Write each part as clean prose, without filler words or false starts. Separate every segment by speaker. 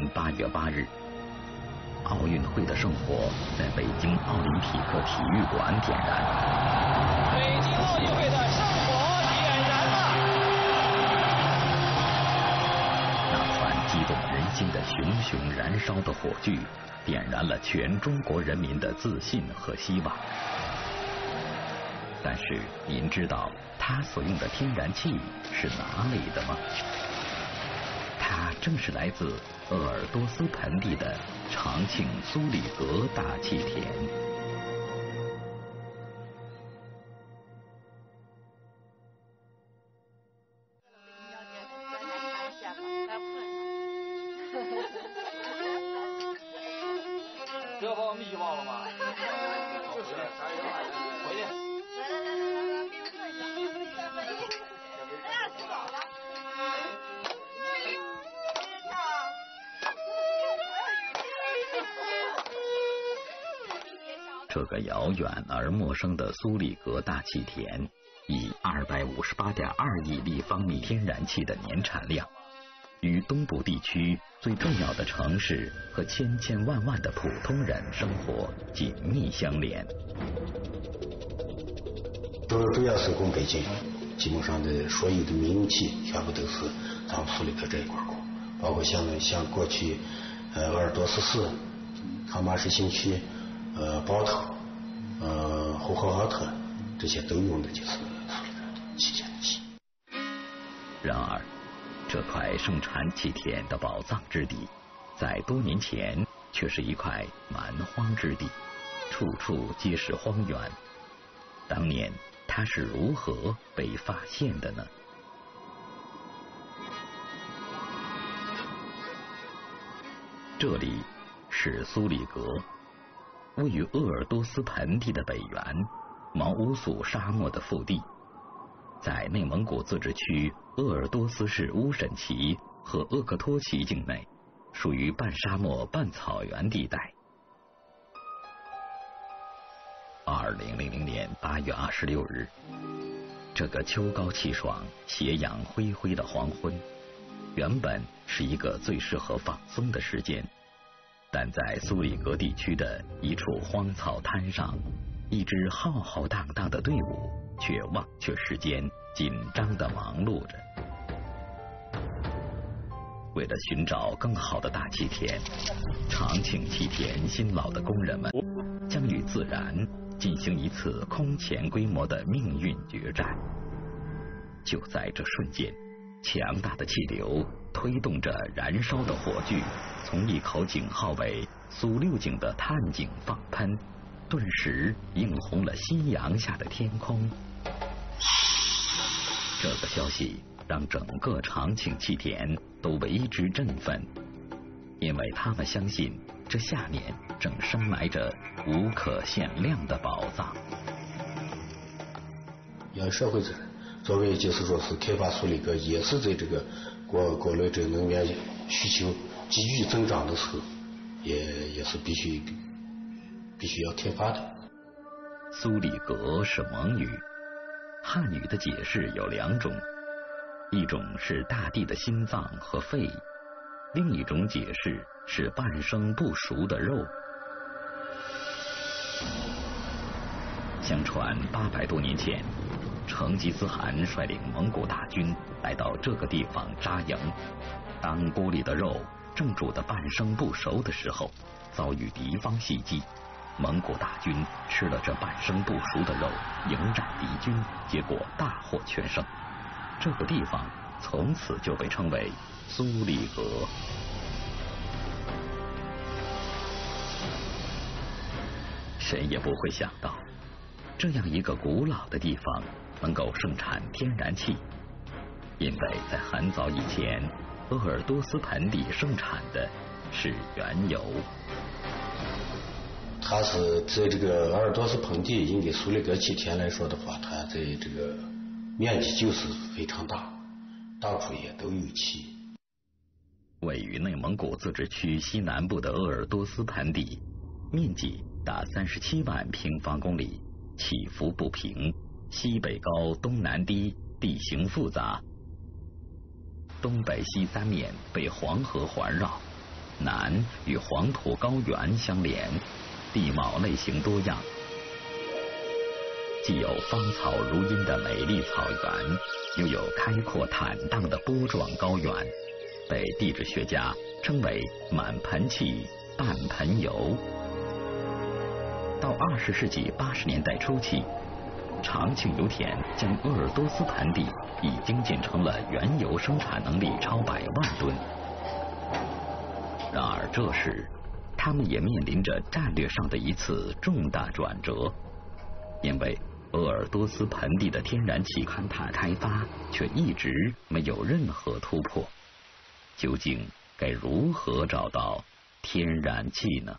Speaker 1: 8月8日，奥运会的圣火在北京奥林匹克体育馆点燃。
Speaker 2: 北京奥运会的圣火点燃了。
Speaker 1: 那团激动人心的熊熊燃烧的火炬，点燃了全中国人民的自信和希望。但是您知道它所用的天然气是哪里的吗？它正是来自鄂尔多斯盆地的长庆苏里格大气田。
Speaker 2: 不要把我秘籍忘了吗？就是回去。
Speaker 1: 这个遥远而陌生的苏里格大气田，以258.2亿立方米天然气的年产量，与东部地区最重要的城市和千千万万的普通人生活紧密相连。
Speaker 3: 主要是供北京，基本上的所有的民用气全部都是咱们苏里格这一块供，包括像过去鄂尔多斯市、哈马什新区、包头、呼和浩特这些都用的就是苏里格的气田的气。
Speaker 1: 然而，这块盛产气田的宝藏之地，在多年前却是一块蛮荒之地，处处皆是荒原。当年它是如何被发现的呢？这里是苏里格，位于鄂尔多斯盆地的北缘，毛乌素沙漠的腹地，在内蒙古自治区鄂尔多斯市乌审旗和鄂克托旗境内，属于半沙漠半草原地带。2000年8月26日，这个秋高气爽、斜阳灰灰的黄昏，原本是一个最适合放松的时间，但在苏里格地区的一处荒草滩上，一支浩浩荡荡的队伍却忘却时间，紧张地忙碌着。为了寻找更好的大气田，长庆气田辛劳的工人们将与自然进行一次空前规模的命运决战。就在这瞬间，强大的气流推动着燃烧的火炬，从一口井号为苏六井的探井放喷，顿时映红了夕阳下的天空。这个消息让整个长庆气田都为之振奋，因为他们相信这下面正深埋着无可限量的宝藏。
Speaker 3: 要社会责任，作为就是说是开发苏里格，也是在这个国内这个能源需求急剧增长的时候，也是必须要开发的。
Speaker 1: 苏里格是蒙语，汉语的解释有2种，一种是大地的心脏和肺，另一种解释是半生不熟的肉。相传800多年前，成吉思汗率领蒙古大军来到这个地方扎营，当锅里的肉正煮得半生不熟的时候，遭遇敌方袭击，蒙古大军吃了这半生不熟的肉，迎战敌军，结果大获全胜。这个地方从此就被称为苏里格。谁也不会想到，这样一个古老的地方能够盛产天然气，因为在很早以前，鄂尔多斯盆地盛产的是原油。
Speaker 3: 它是在这个鄂尔多斯盆地，应该苏里格气田来说的话，它在这个面积就是非常大，到处也都有气。
Speaker 1: 位于内蒙古自治区西南部的鄂尔多斯盆地，面积达37万平方公里，起伏不平，西北高东南低，地形复杂，东北西3面被黄河环绕， 南与黄土高原相连，地貌类型多样，既有芳草如茵的美丽草原，又有开阔坦荡的波状高原，被地质学家称为满盆气、半盆油。到20世纪80年代初期，长庆油田将鄂尔多斯盆地已经建成了原油生产能力超100万吨。然而这时，他们也面临着战略上的一次重大转折，因为鄂尔多斯盆地的天然气勘探开发却一直没有任何突破。究竟该如何找到天然气呢？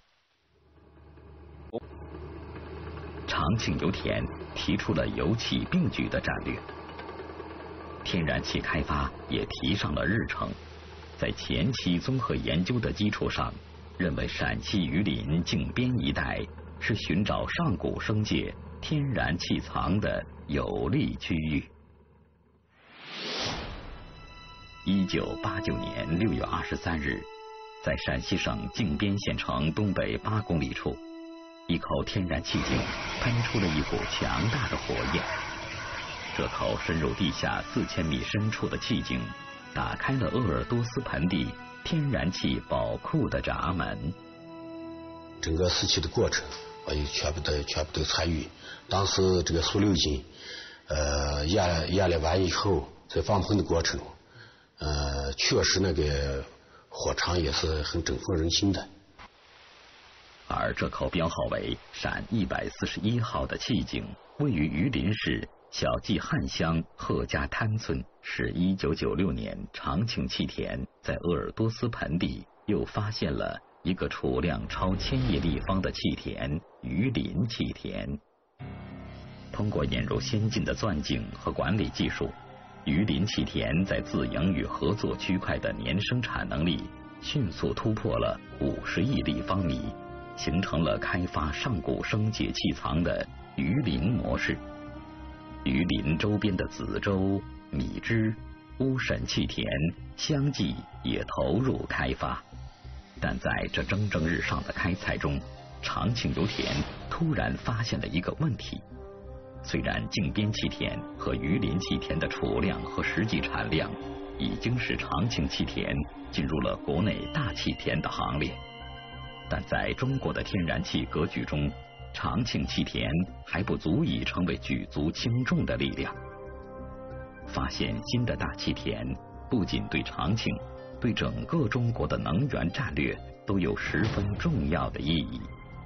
Speaker 1: 长庆油田提出了油气并举的战略，天然气开发也提上了日程。在前期综合研究的基础上，认为陕西榆林靖边一带是寻找上古生界天然气藏的有利区域。1989年6月23日，在陕西省靖边县城东北8公里处，一口天然气井喷出了一股强大的火焰。这口深入地下4000米深处的气井，打开了鄂尔多斯盆地天然气宝库的闸门。
Speaker 3: 整个时期的过程，我也全部都参与。当时这个输流井，压了完以后，在放喷的过程，确实那个火场也是很振奋人心的。
Speaker 1: 而这口编号为陕141号的气井，位于榆林市小季汉乡贺家滩村，是1996年长庆气田在鄂尔多斯盆地又发现了一个储量超1000亿立方的气田——榆林气田。通过引入先进的钻井和管理技术，榆林气田在自营与合作区块的年生产能力迅速突破了50亿立方米，形成了开发上古生界气藏的榆林模式。榆林周边的梓州、米脂、乌沈气田相继也投入开发，但在这蒸蒸日上的开采中，长庆油田突然发现了一个问题。虽然靖边气田和榆林气田的储量和实际产量已经使长庆气田进入了国内大气田的行列，但在中国的天然气格局中，长庆气田还不足以成为举足轻重的力量。发现新的大气田不仅对长庆，对整个中国的能源战略都有十分重要的意义。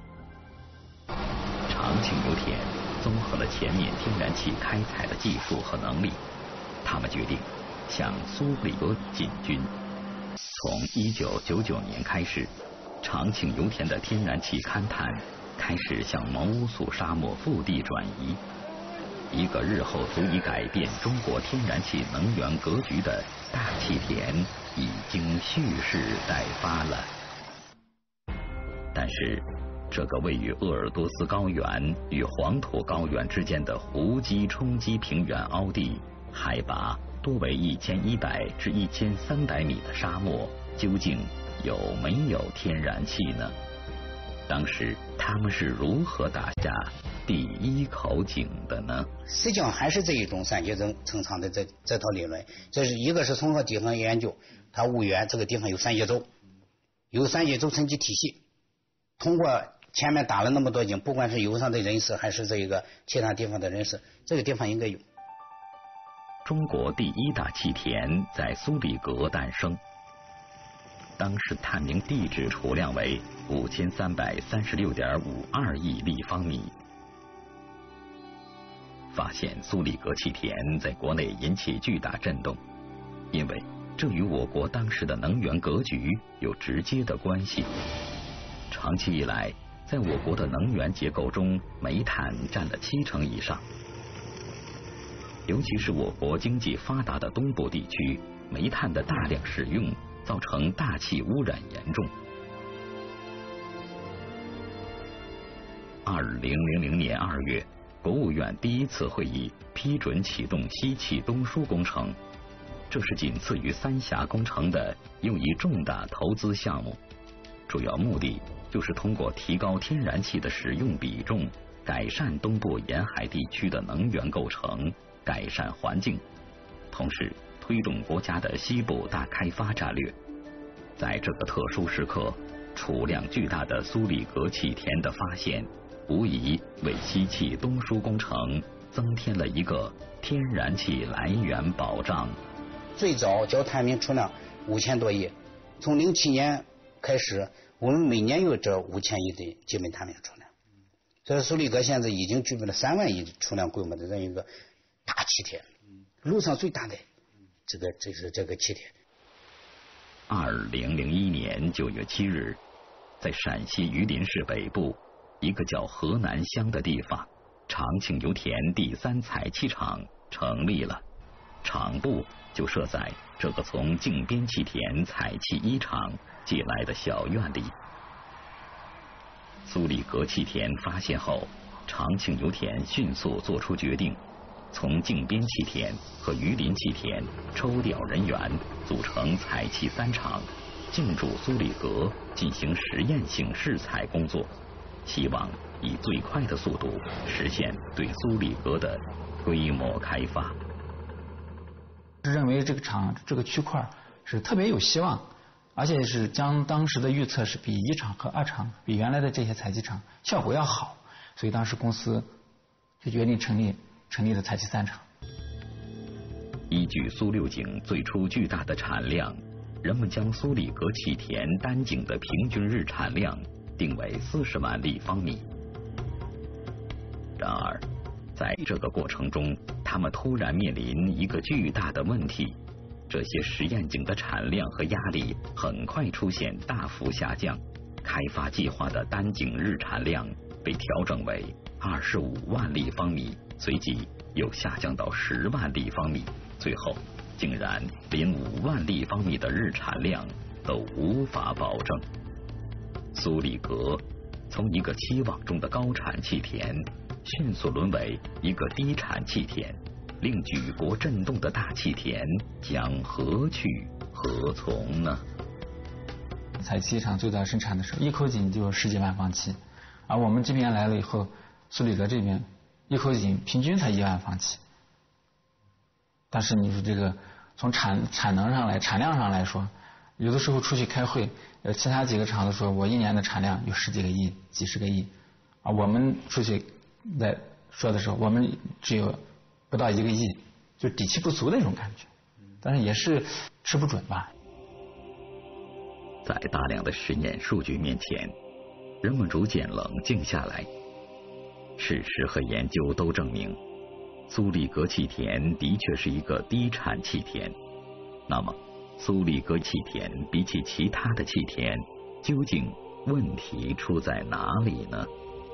Speaker 1: 长庆油田综合了前面天然气开采的技术和能力，他们决定向苏里格进军。从1999年开始，长庆油田的天然气勘探开始向毛乌素沙漠腹地转移，一个日后足以改变中国天然气能源格局的大气田已经蓄势待发了。但是这个位于鄂尔多斯高原与黄土高原之间的湖积冲积平原凹地，海拔多为1100至1300米的沙漠，究竟有没有天然气呢？当时他们是如何打下第一口井的呢？
Speaker 4: 实际上还是这一种三阶层层的这套理论。这是一个是综合地层研究，它婺源这个地方有三节洲，有三节洲层级体系，通过前面打了那么多井，不管是油上的人士还是这个其他地方的人士，这个地方应该有。
Speaker 1: 中国第一大气田在苏里格诞生，当时探明地质储量为5336.52亿立方米。发现苏里格气田在国内引起巨大震动，因为这与我国当时的能源格局有直接的关系。长期以来，在我国的能源结构中，煤炭占了70%以上。尤其是我国经济发达的东部地区，煤炭的大量使用造成大气污染严重。2000年2月，国务院第一次会议批准启动西气东输工程，这是仅次于三峡工程的又一重大投资项目。 主要目的就是通过提高天然气的使用比重，改善东部沿海地区的能源构成，改善环境，同时推动国家的西部大开发战略。在这个特殊时刻，储量巨大的苏里格气田的发现，无疑为西气东输工程增添了一个天然气来源保障。
Speaker 4: 最早焦探明储量5000多亿，从07年开始，我们每年有这5000亿的基本探明储量。所以苏里格现在已经具备了3万亿储量规模的这样一个大气田，陆上最大的这个气田。
Speaker 1: 2001年9月7日，在陕西榆林市北部一个叫河南乡的地方，长庆油田第3采气厂成立了，厂部就设在这个从靖边气田采气1厂借来的小院里。苏里格气田发现后，长庆油田迅速做出决定，从靖边气田和榆林气田抽调人员，组成采气3厂，进驻苏里格进行实验性试采工作，希望以最快的速度实现对苏里格的规模开发。
Speaker 5: 认为这个厂这个区块是特别有希望，而且是将当时的预测是比1厂和2厂比原来的这些采气厂效果要好，所以当时公司就决定成立了采气3厂。
Speaker 1: 依据苏六井最初巨大的产量，人们将苏里格气田单井的平均日产量定为40万立方米。然而，在这个过程中，他们突然面临一个巨大的问题：这些实验井的产量和压力很快出现大幅下降，开发计划的单井日产量被调整为25万立方米，随即又下降到10万立方米，最后竟然连5万立方米的日产量都无法保证。苏里格从一个期望中的高产气田，迅速沦为一个低产气田，令举国震动的大气田将何去何从呢？
Speaker 5: 采气厂最早生产的时候，一口井就有10几万方气，而我们这边来了以后，苏里格这边一口井平均才1万方气。但是你说这个从产量上来说，有的时候出去开会，其他几个厂子说我1年的产量有10几个亿、几十个亿，啊，我们出去在说的时候，我们只有不到1个亿，就底气不足的那种感觉，但是也是吃不准吧。
Speaker 1: 在大量的实验数据面前，人们逐渐冷静下来。事实和研究都证明，苏里格气田的确是一个低产气田。那么，苏里格气田比起其他的气田，究竟问题出在哪里呢？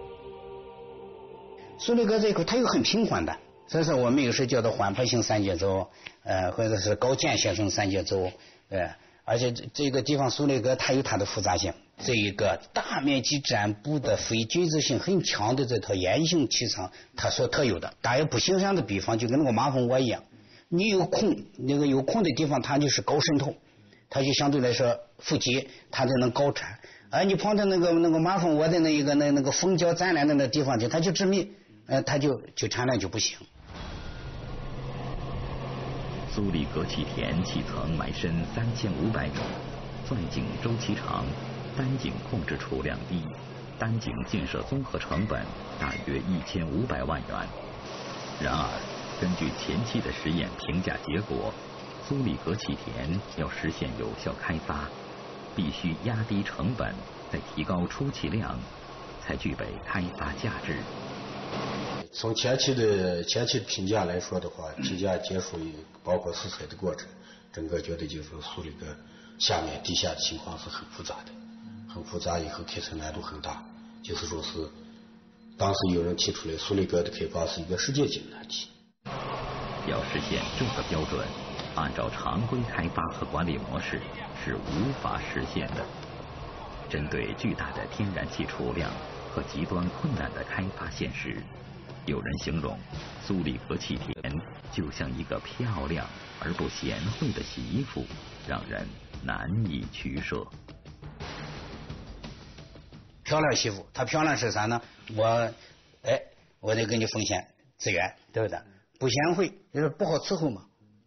Speaker 4: 苏里格这一块它又很平缓的，所以说我们有时叫做缓坡性3节奏，或者是高间歇性3节奏，而且这个地方苏里格它有它的复杂性，这一个大面积占布的非均质性很强的这套岩性气场，它所特有的。打一个不形象的比方，就跟那个马蜂窝一样，你有空的地方，它就是高渗透，它就相对来说腹肌它就能高产，而你碰到那个马蜂窝的那个蜂胶粘连的那地方去，它就致密，它就产量就不行。
Speaker 1: 苏里格气田气层埋深3500米，钻井周期长，单井控制储量低，单井建设综合成本大约1500万元。然而，根据前期的实验评价结果，苏里格气田要实现有效开发，必须压低成本，再提高出气量，才具备开发价值。
Speaker 3: 从前期的评价来说的话，批价结束包括试采的过程，整个觉得就是苏里格下面地下的情况是很复杂的，很复杂，以后开采难度很大。就是说是当时有人提出来，苏里格的开发是一个世界级难题。
Speaker 1: 要实现这个标准，按照常规开发和管理模式是无法实现的。针对巨大的天然气储量和极端困难的开发现实，有人形容苏里格气田就像一个漂亮而不贤惠的媳妇，让人难以取舍。
Speaker 4: 漂亮媳妇，她漂亮是啥呢？我得给你奉献资源，对不对？不贤惠就是不好伺候嘛。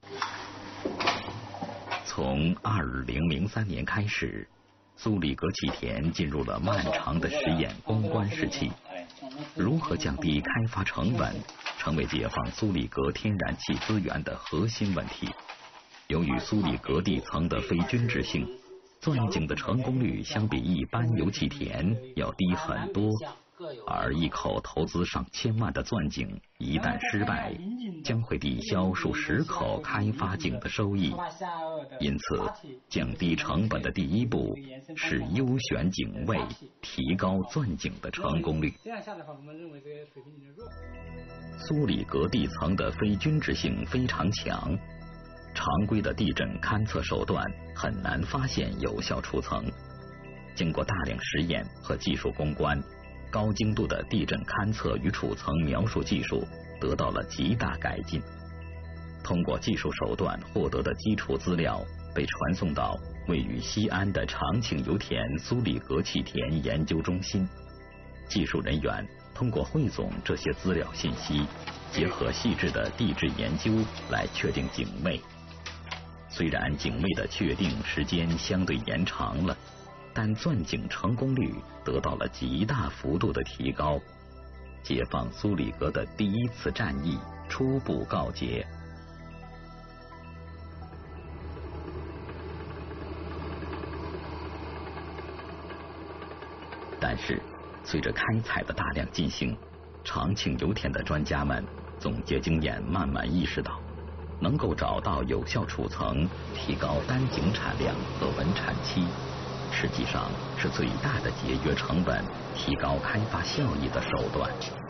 Speaker 1: 从2003年开始，苏里格气田进入了漫长的实验攻关时期。如何降低开发成本，成为解放苏里格天然气资源的核心问题。由于苏里格地层的非均质性，钻井的成功率相比一般油气田要低很多，而一口投资上千万的钻井一旦失败，将会抵消数十口开发井的收益。因此，降低成本的第一步是优选井位，提高钻井的成功率。这样下的话，我们认为这个水平有点弱。苏里格地层的非均质性非常强，常规的地震勘测手段很难发现有效储层。经过大量实验和技术攻关，高精度的地震勘测与储层描述技术得到了极大改进。通过技术手段获得的基础资料被传送到位于西安的长庆油田苏里格气田研究中心。技术人员通过汇总这些资料信息，结合细致的地质研究来确定井位。虽然井位的确定时间相对延长了，但钻井成功率得到了极大幅度的提高。解放苏里格的第一次战役初步告捷。但是，随着开采的大量进行，长庆油田的专家们总结经验，慢慢意识到，能够找到有效储层，提高单井产量和稳产期，实际上是最大的节约成本、提高开发效益的手段。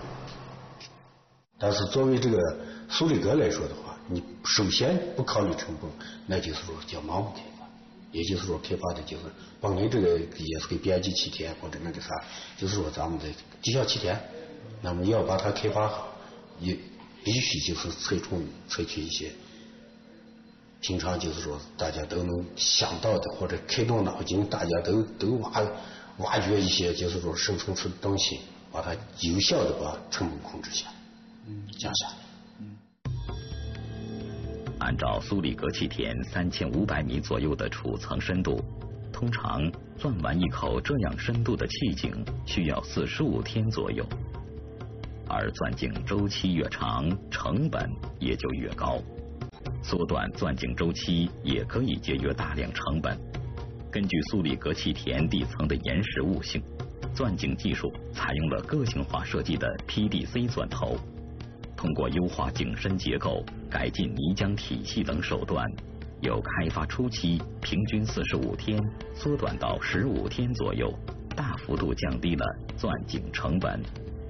Speaker 3: 但是作为这个苏里格来说的话，你首先不考虑成本，那就是说叫盲目开发，也就是说开发的就是帮你这个也是个边际气田或者那个啥，就是说咱们的绩效气田，那么你要把它开发好，也必须就是采取一些平常就是说大家都能想到的，或者开动脑筋，大家都挖掘一些就是说生成出的东西，把它有效的把成本控制下，降下来。
Speaker 1: 按照苏里格气田3500米左右的储层深度，通常钻完一口这样深度的气井需要45天左右，而钻井周期越长，成本也就越高。缩短钻井周期也可以节约大量成本。根据苏里格气田地层的岩石物性，钻井技术采用了个性化设计的 PDC 钻头，通过优化井深结构、改进泥浆体系等手段，由开发初期平均45天缩短到15天左右，大幅度降低了钻井成本。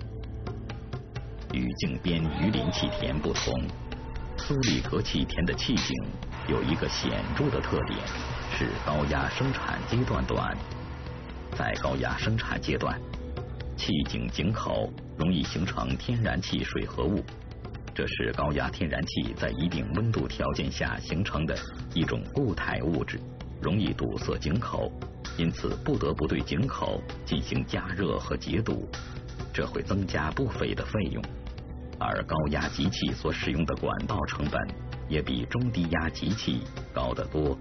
Speaker 1: 与井边鱼鳞气田不同，苏里格气田的气井有一个显著的特点，是高压生产阶段短。在高压生产阶段，气井井口容易形成天然气水合物，这是高压天然气在一定温度条件下形成的一种固态物质，容易堵塞井口，因此不得不对井口进行加热和解堵，这会增加不菲的费用。而高压集气所使用的管道成本也比中低压集气高得多。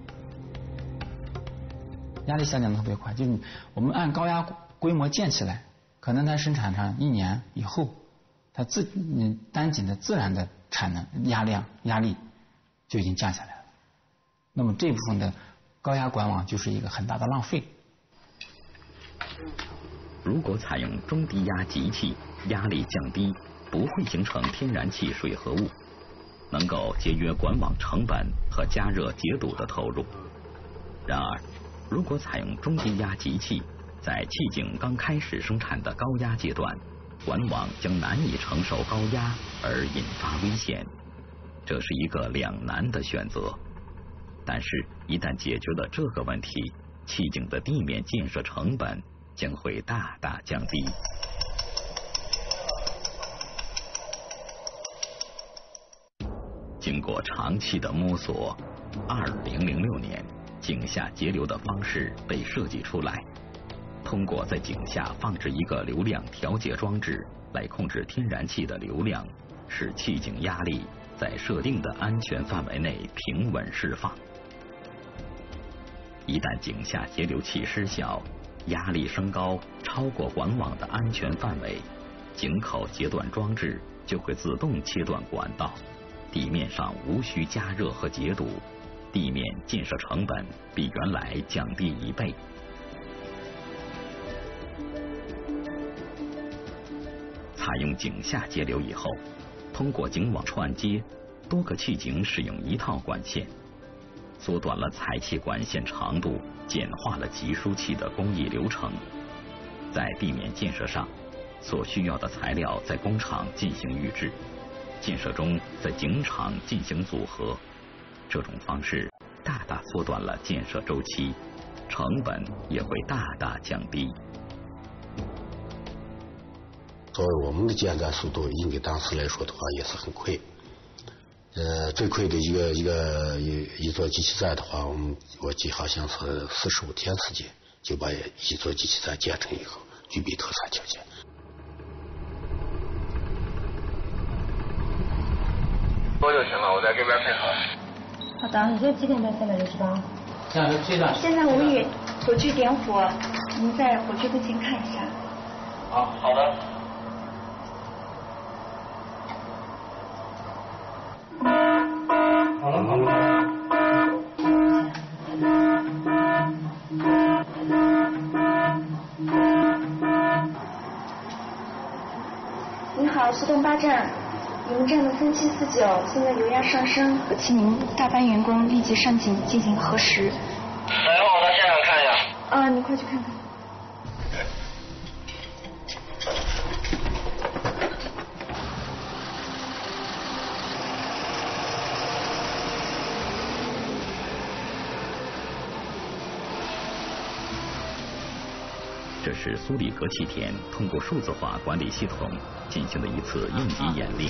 Speaker 5: 压力下降的特别快，就是我们按高压规模建起来，可能它生产上1年以后，它单井的自然的产能压力就已经降下来了。那么这部分的高压管网就是一个很大的浪费。
Speaker 1: 如果采用中低压集气，压力降低，不会形成天然气水合物，能够节约管网成本和加热解堵的投入。然而，如果采用中低压集气，在气井刚开始生产的高压阶段，管网将难以承受高压而引发危险，这是一个两难的选择。但是，一旦解决了这个问题，气井的地面建设成本将会大大降低。经过长期的摸索，2006年井下节流的方式被设计出来。 通过在井下放置一个流量调节装置来控制天然气的流量，使气井压力在设定的安全范围内平稳释放。一旦井下节流器失效，压力升高超过管网的安全范围，井口截断装置就会自动切断管道，地面上无需加热和解堵，地面建设成本比原来降低1倍。采用井下节流以后，通过井网串接，多个气井使用一套管线，缩短了采气管线长度，简化了集输器的工艺流程。在地面建设上，所需要的材料在工厂进行预制，建设中在井场进行组合。这种方式大大缩短了建设周期，成本也会大大降低。
Speaker 3: 作为我们的建站速度，应该当时来说的话也是很快。最快的一座机器站的话，我记好像是45天时间就把一座机器站建成以后，具备特殊条件。
Speaker 2: 多就行了，我在这边配合。
Speaker 6: 好的，你这几点到368？
Speaker 7: 现在我们也火炬点火，您在火炬跟前看一下。
Speaker 2: 好的。好了。
Speaker 7: 您好，苏东8站，你们站的3749，现在油压上升，可请您大班员工立即上井进行核实。
Speaker 2: 我到现场看一下。
Speaker 7: 你快去看看。
Speaker 1: 这是苏里格气田通过数字化管理系统进行的一次应急演练。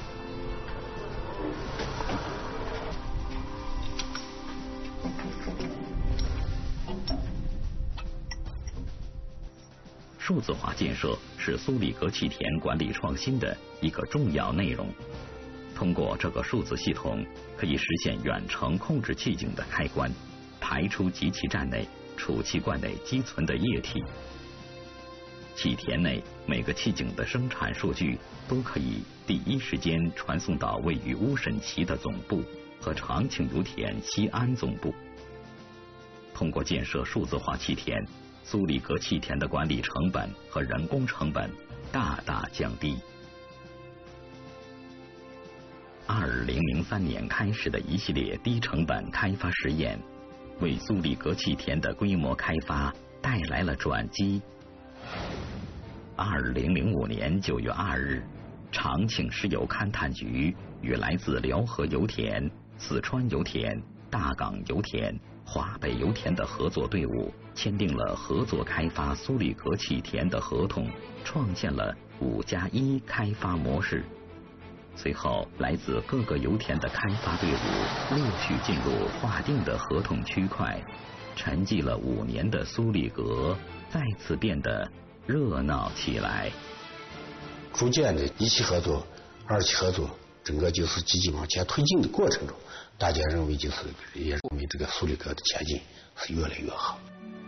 Speaker 1: 数字化建设是苏里格气田管理创新的一个重要内容。通过这个数字系统，可以实现远程控制气井的开关，排出集气站内储气罐内积存的液体。气田内每个气井的生产数据都可以第一时间传送到位于乌沈旗的总部和长庆油田西安总部。通过建设数字化气田，苏里格气田的管理成本和人工成本大大降低。2003年开始的一系列低成本开发实验，为苏里格气田的规模开发带来了转机。2005年9月2日，长庆石油勘探局与来自辽河油田、四川油田、大港油田、华北油田的合作队伍签订了合作开发苏里格气田的合同，创建了5+1开发模式。随后，来自各个油田的开发队伍陆续进入划定的合同区块，沉寂了5年的苏里格再次变得热闹起来。
Speaker 3: 逐渐的一期合作、二期合作，整个就是积极往前推进的过程中，大家认为也认为这个苏里格的前进是越来越好。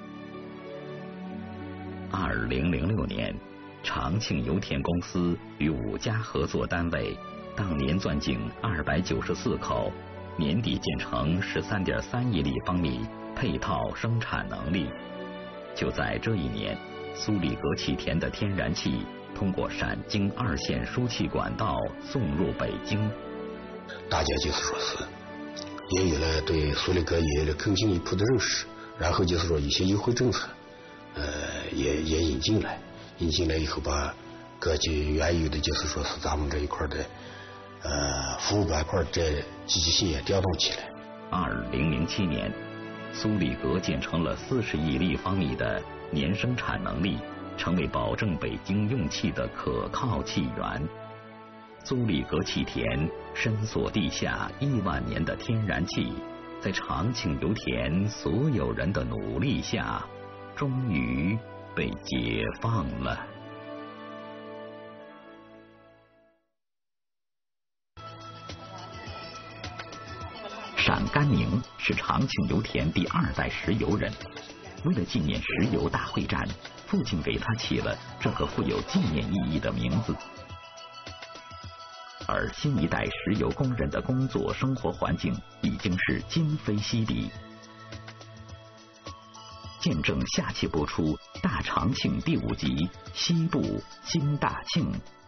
Speaker 1: 2006年，长庆油田公司与5家合作单位当年钻井294口，年底建成13.3亿立方米配套生产能力。就在这一年，苏里格气田的天然气通过陕京2线输气管道送入北京。
Speaker 3: 大家就是说是也有了对苏里格也有了更进一步的认识，然后就是说一些优惠政策也引进来以后，把各级原有的就是说是咱们这一块的服务板块这积极性也调动起来。
Speaker 1: 2007年，苏里格建成了40亿立方米的年生产能力，成为保证北京用气的可靠气源。苏里格气田深锁地下1万年的天然气，在长庆油田所有人的努力下，终于被解放了。陕甘宁是长庆油田第2代石油人，为了纪念石油大会战，父亲给他起了这个富有纪念意义的名字。而新一代石油工人的工作生活环境已经是今非昔比。见证下期播出《大长庆》第5集《西部新大庆》。